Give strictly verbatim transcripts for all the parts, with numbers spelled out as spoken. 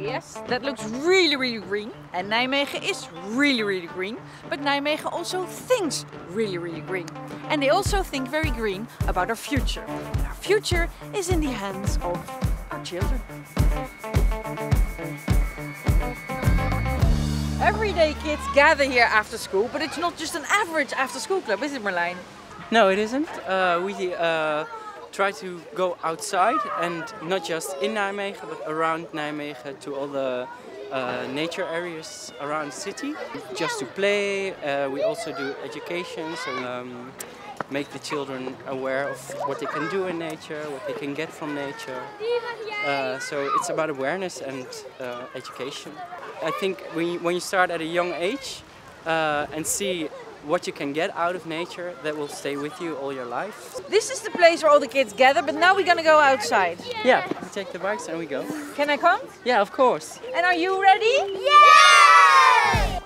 Yes, that looks really, really green. And Nijmegen is really, really green. But Nijmegen also thinks really, really green. And they also think very green about our future. And our future is in the hands of our children. Everyday kids gather here after school, but it's not just an average after school club, is it, Marlijn? No, it isn't. Uh, we uh, try to go outside, and not just in Nijmegen, but around Nijmegen, to all the uh, nature areas around the city. Just to play. Uh, we also do education, so um, make the children aware of what they can do in nature, what they can get from nature. Uh, so it's about awareness and uh, education. I think when you, when you start at a young age uh, and see what you can get out of nature, that will stay with you all your life. This is the place where all the kids gather, but now we're gonna go outside. Yeah, we take the bikes and we go. Can I come? Yeah, of course. And are you ready? Yeah!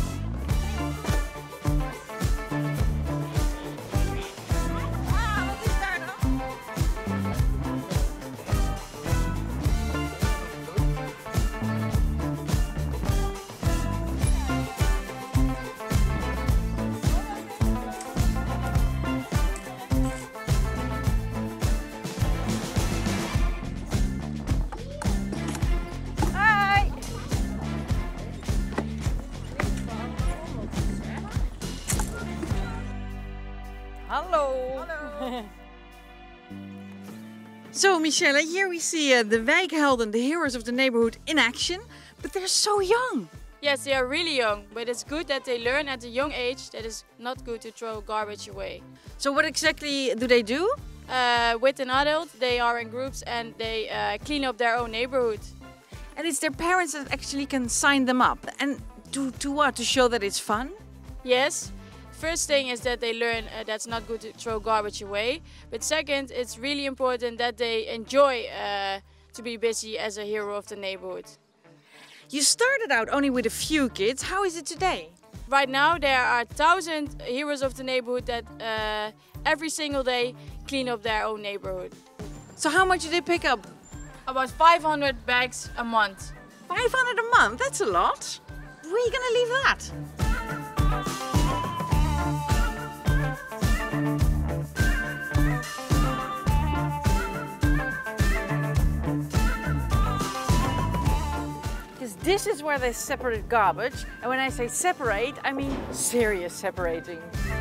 Hello. Hello. So, Michelle, here we see uh, the wijkhelden, the heroes of the neighborhood, in action, but they're so young. Yes, they are really young, but it's good that they learn at a young age that it's not good to throw garbage away. So what exactly do they do? Uh, with an adult, they are in groups and they uh, clean up their own neighborhood. And it's their parents that actually can sign them up. And to, to what? To show that it's fun? Yes. First thing is that they learn uh, that's not good to throw garbage away. But second, it's really important that they enjoy uh, to be busy as a hero of the neighborhood. You started out only with a few kids. How is it today? Right now there are a thousand heroes of the neighborhood that uh, every single day clean up their own neighborhood. So how much do they pick up? About five hundred bags a month. five hundred a month? That's a lot. Where are you going to leave that? This is where they separate garbage, and when I say separate, I mean serious separating.